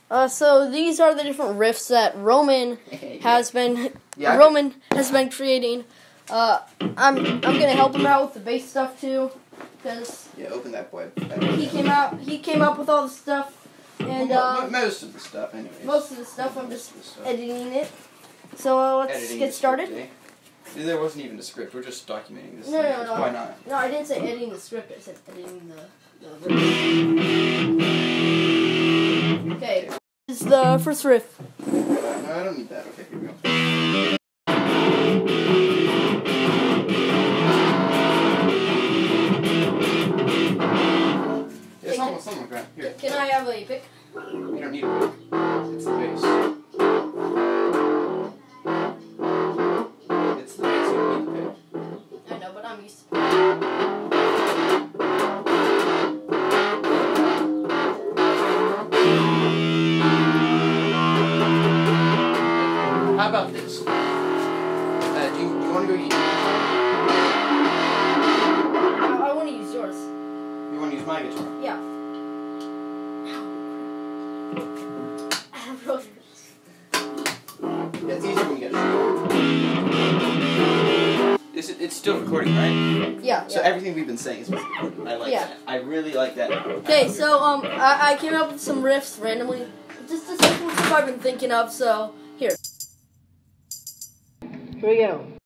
So these are the different riffs that Roman has been creating. I'm gonna help him out with the bass stuff too, because open that boy. He came up with all the stuff, and most of the stuff, anyways. Most of the stuff, I'm just editing it. So let's get started. Script, eh? There wasn't even a script. We're just documenting this. No. Why not? No, I didn't say editing the script. I said editing the Okay. This is the first riff. No, I don't need that. Okay, here we go. Yeah, something like that. Here. Can I have a pick? You don't need a pick. It's the bass. It's the bass. You don't need the pick. I know, but I'm used to it. How about this? Do you want to go use... I want to use yours. You want to use my guitar? Yeah. Yeah, it's easier when you get it. It's still recording, right? Yeah. So everything we've been saying is recorded. I like that. I really like that. Okay, so I came up with some riffs randomly. Just the simple stuff I've been thinking of, so here. Here we go.